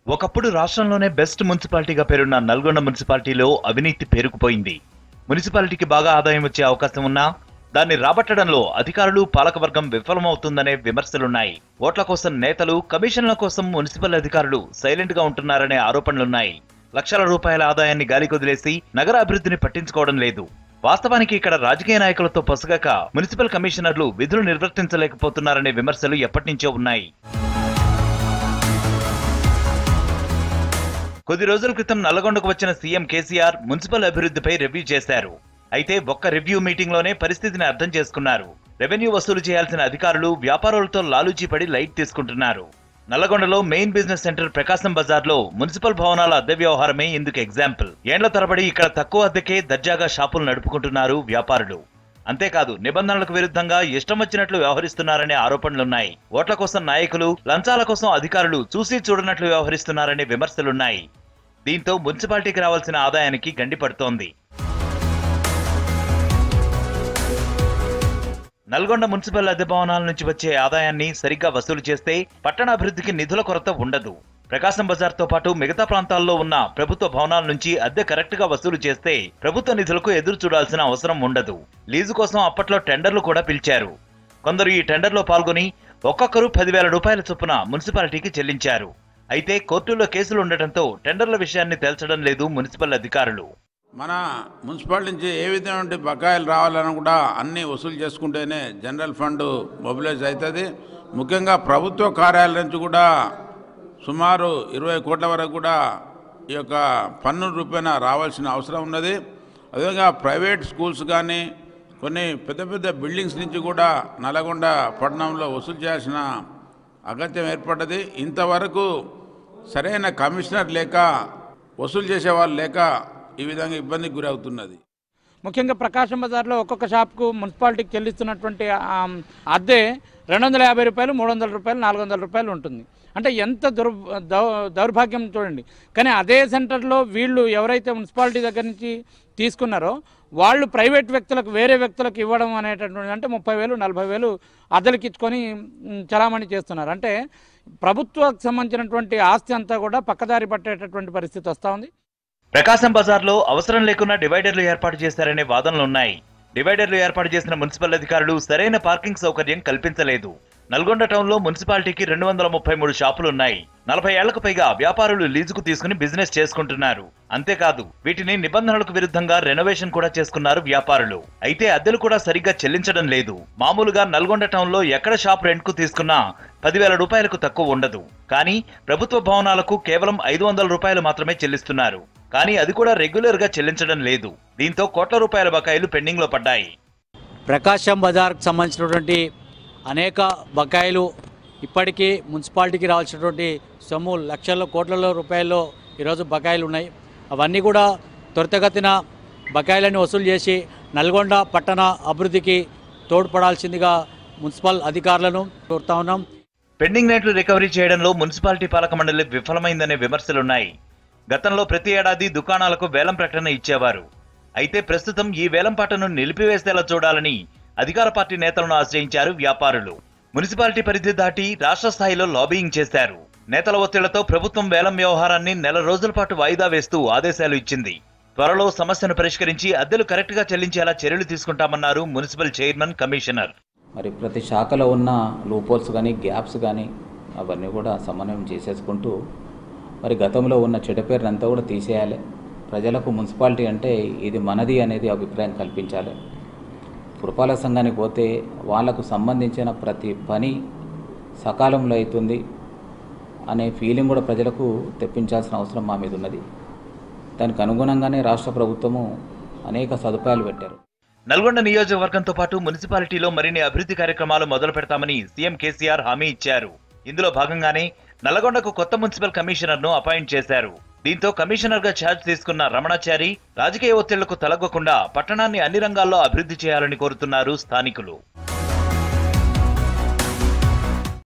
ఒకప్పుడు రాష్ట్రంలోనే బెస్ట్ మున్సిపాలిటీగా పేరున్న నల్గొండ మున్సిపాలిటీలో అవినీతి పేరుకుపోయింది. మున్సిపాలిటీకి బాగా ఆదాయం వచ్చే అవకాశం ఉన్నా దాన్ని రాబట్టడంలో అధికారులు పాలకవర్గం విఫలమవుతుందనే విమర్శలున్నాయి. ఓట్ల కోసం నేతలు, కమిషన్ల కోసం మున్సిపల్ అధికారులు సైలెంట్ గా ఉంటున్నారనే ఆరోపణలున్నాయి. లక్షల రూపాయల ఆదాయాన్ని గాలికొదిలేసి నగర అభివృద్ధిని పట్టించుకోవడం లేదు. వాస్తవానికి ఇక్కడ రాజకీయ నాయకులతో పొసగక మున్సిపల్ కమిషనర్లు విధులు నిర్వర్తించలేకపోతున్నారనే విమర్శలు ఎప్పటినుంచో ఉన్నాయి. కొద్ది రోజుల క్రితం నల్గొండకు వచ్చిన సీఎం కేసీఆర్ మున్సిపల్ అభివృద్ధిపై రివ్యూ చేశారు. అయితే ఒక్క రివ్యూ మీటింగ్ లోనే పరిస్థితిని అర్థం చేసుకున్నారు. రెవెన్యూ వసూలు చేయాల్సిన అధికారులు వ్యాపారులతో లాలూచీపడి లైట్ తీసుకుంటున్నారు. నల్లగొండలో మెయిన్ బిజినెస్ సెంటర్ ప్రకాశం బజార్లో మున్సిపల్ భవనాల అద్దె వ్యవహారమే ఇందుకు ఎగ్జాంపుల్. ఏండ్ల తరబడి ఇక్కడ తక్కువ అద్దెకే దర్జాగా షాపులు నడుపుకుంటున్నారు వ్యాపారులు. అంతేకాదు నిబంధనలకు విరుద్ధంగా ఇష్టం వచ్చినట్లు వ్యవహరిస్తున్నారనే ఆరోపణలున్నాయి. ఓట్ల కోసం నాయకులు, లంచాల కోసం అధికారులు చూసి చూడనట్లు వ్యవహరిస్తున్నారనే విమర్శలున్నాయి. దీంతో మున్సిపాలిటీకి రావాల్సిన ఆదాయానికి గండి పడుతోంది. నల్గొండ మున్సిపల్ అద్దె భవనాల నుంచి వచ్చే ఆదాయాన్ని సరిగ్గా వసూలు చేస్తే పట్టణాభివృద్ధికి నిధుల కొరత ఉండదు. ప్రకాశం బజార్తో పాటు మిగతా ప్రాంతాల్లో ఉన్న ప్రభుత్వ భవనాల నుంచి అద్దె కరెక్ట్ గా వసూలు చేస్తే ప్రభుత్వ నిధులకు ఎదురు చూడాల్సిన అవసరం ఉండదు. లీజు కోసం అప్పట్లో టెండర్లు కూడా పిలిచారు. కొందరు ఈ టెండర్లో పాల్గొని ఒక్కొక్కరు 10,000 రూపాయల చొప్పున మున్సిపాలిటీకి చెల్లించారు. అయితే కోర్టుల్లో కేసులు ఉండటంతో టెండర్ల విషయాన్ని తేల్చడం లేదు మున్సిపల్ అధికారులు. మన మున్సిపాలిటీ నుంచి ఏ విధమైన బకాయిలు రావాలని కూడా అన్నీ వసూలు చేసుకుంటేనే జనరల్ ఫండ్ మొబిలైజ్ అవుతుంది. ముఖ్యంగా ప్రభుత్వ కార్యాలయం నుంచి కూడా సుమారు 20 కోట్ల వరకు కూడా ఈ యొక్క పన్ను రూపేణా రావాల్సిన అవసరం ఉన్నది. అదేవిధంగా ప్రైవేట్ స్కూల్స్ కానీ కొన్ని పెద్ద పెద్ద బిల్డింగ్స్ నుంచి కూడా నల్గొండ పట్టణంలో వసూలు చేయాల్సిన అగత్యం ఏర్పడ్డది. ఇంతవరకు సరైన కమిషనర్ లేక వసూలు చేసేవాళ్ళు లేక ఈ విధంగా ఇబ్బందికి గురవుతున్నది. ముఖ్యంగా ప్రకాశం బజార్లో ఒక్కొక్క షాప్కు మున్సిపాలిటీకి చెల్లిస్తున్నటువంటి అద్దె 250 రూపాయలు, 300 రూపాయలు, 400 రూపాయలు ఉంటుంది. అంటే ఎంత దౌర్భాగ్యం చూడండి. కానీ అదే సెంటర్లో వీళ్ళు ఎవరైతే మున్సిపాలిటీ దగ్గర నుంచి తీసుకున్నారో వాళ్ళు ప్రైవేట్ వ్యక్తులకు, వేరే వ్యక్తులకు ఇవ్వడం అనేటటువంటి, అంటే 30,000, 40,000 అద్దెలకి ఇచ్చుకొని చలామణి చేస్తున్నారు. అంటే ప్రభుత్వానికి సంబంధించినటువంటి ఆస్తి అంతా కూడా పక్కదారి పట్టేటటువంటి పరిస్థితి వస్తూ ఉంది. ప్రకాశం బజార్లో అవసరం లేకున్నా డివైడర్లు ఏర్పాటు చేశారనే వాదనలున్నాయి. డివైడర్లు ఏర్పాటు చేసిన మున్సిపల్ అధికారులు సరైన పార్కింగ్ సౌకర్యం కల్పించలేదు. నల్గొండ టౌన్లో మున్సిపాలిటీకి 233 షాపులున్నాయి. 40 ఏళ్లకు పైగా వ్యాపారులు లీజుకు తీసుకుని బిజినెస్ చేసుకుంటున్నారు. అంతేకాదు వీటిని నిబంధనలకు విరుద్ధంగా రెనోవేషన్ కూడా చేసుకున్నారు వ్యాపారులు. అయితే అద్దెలు కూడా సరిగ్గా చెల్లించడం లేదు. మామూలుగా నల్గొండ టౌన్లో ఎక్కడ షాప్ రెంట్ కు తీసుకున్నా 10,000 రూపాయలకు తక్కువ ఉండదు. కానీ ప్రభుత్వ భవనాలకు కేవలం 500 రూపాయలు మాత్రమే చెల్లిస్తున్నారు. కానీ అది కూడా రెగ్యులర్ గా చెల్లించడం లేదు. దీంతో కోట్ల రూపాయల బకాయిలు పెండింగ్ లో పడ్డాయి. ప్రకాశం బజార్కు సంబంధించినటువంటి అనేక బకాయిలు ఇప్పటికీ మున్సిపాలిటీకి రావాల్సినటువంటి సొమ్ము లక్షల కోట్ల రూపాయల్లో ఈరోజు బకాయిలు ఉన్నాయి. అవన్నీ కూడా త్వరితగతిన బకాయిలను వసూలు చేసి నల్గొండ పట్టణ అభివృద్ధికి తోడ్పడాల్సిందిగా మున్సిపల్ అధికారులను కోరుతా ఉన్నాం. పెండింగ్ రేట్లు రికవరీ చేయడంలో మున్సిపాలిటీ పాలక మండలి విఫలమైందనే విమర్శలున్నాయి. గతంలో ప్రతి ఏడాది దుకాణాలకు వేలం ప్రకటన ఇచ్చేవారు. అయితే ప్రస్తుతం ఈ వేలంపాటను నిలిపివేసేలా చూడాలని అధికార పార్టీ నేతలను ఆశ్రయించారు వ్యాపారులు. మున్సిపాలిటీ పరిధి దాటి రాష్ట్ర స్థాయిలో లాబియింగ్ చేశారు. నేతల ఒత్తిళ్లతో ప్రభుత్వం వేలం వ్యవహారాన్ని నెల రోజుల పాటు వాయిదా వేస్తూ ఆదేశాలు ఇచ్చింది. త్వరలో సమస్యను పరిష్కరించి అద్దెలు కరెక్ట్ గా చెల్లించేలా చర్యలు తీసుకుంటామన్నారు మున్సిపల్ చైర్మన్, కమిషనర్. మరి ప్రతి శాఖలో ఉన్న లూపోల్స్ కానీ, గ్యాప్స్ కానీ అవన్నీ కూడా సమన్వయం చేసేసుకుంటూ మరి గతంలో ఉన్న చెడ్డ పేరునంతా కూడా తీసేయాలి. ప్రజలకు మున్సిపాలిటీ అంటే ఇది మనది అనేది అభిప్రాయం కల్పించాలి. పురపాలక సంఘానికి పోతే వాళ్లకు సంబంధించిన ప్రతి పని సకాలంలో అవుతుంది అనే ఫీలింగ్ కూడా ప్రజలకు తెప్పించాల్సిన అవసరం మా మీద ఉన్నది. దానికి అనుగుణంగానే రాష్ట్ర ప్రభుత్వము అనేక సదుపాయాలు పెట్టారు. నల్గొండ నియోజకవర్గంతో పాటు మున్సిపాలిటీలో మరిన్ని అభివృద్ధి కార్యక్రమాలు మొదలు పెడతామని సీఎం కేసీఆర్ హామీ ఇచ్చారు. ఇందులో భాగంగానే నల్గొండకు కొత్త మున్సిపల్ కమిషనర్ ను అపాయింట్ చేశారు. దీంతో కమిషనర్ గా ఛార్జ్ తీసుకున్న రమణాచారి రాజకీయ ఒత్తిళ్లకు తలగ్గకుండా పట్టణాన్ని అన్ని రంగాల్లో అభివృద్ధి చేయాలని కోరుతున్నారు స్థానికులు.